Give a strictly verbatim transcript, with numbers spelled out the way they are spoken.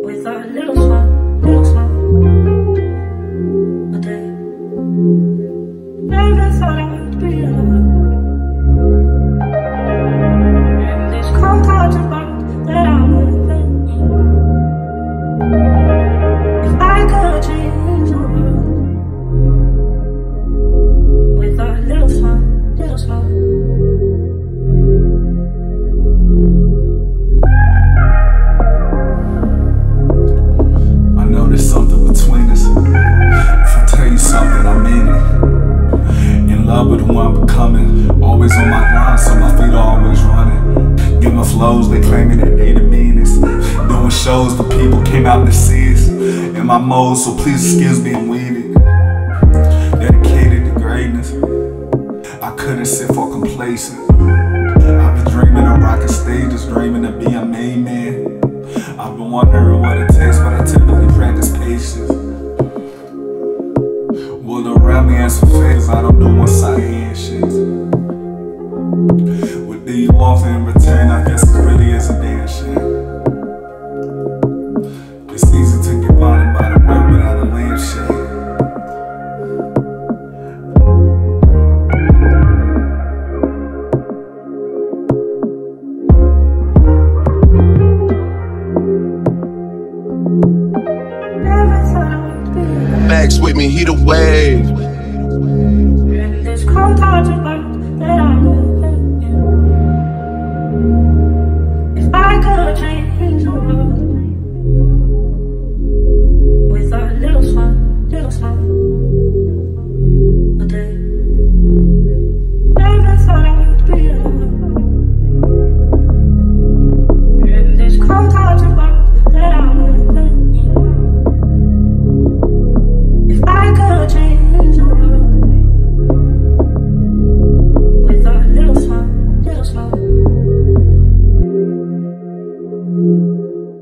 with a little smile, little smile. But they never thought I would be alone. In these cold times and bonds that I'm living in. If I could change the world with a little smile, little smile. There's something between us. If I tell you something, I mean it. In love with who I'm becoming. Always on my grind, so my feet are always running. Get my flows, they claiming that they the meanest. Doing shows, the people came out to see us. In my mode, so please excuse me, I'm weeded. Dedicated to greatness. I couldn't sit for complacent. I've been dreaming of rocking stages, dreaming to be a main man. I've been wondering what it takes, but I typically practice patience. Will around me and some favors, I don't do one-sided handshakes. What do you offer in return? I guess it really is a damn shame. It's easy to get blinded by the world without a lampshade. Max with me, he the wave.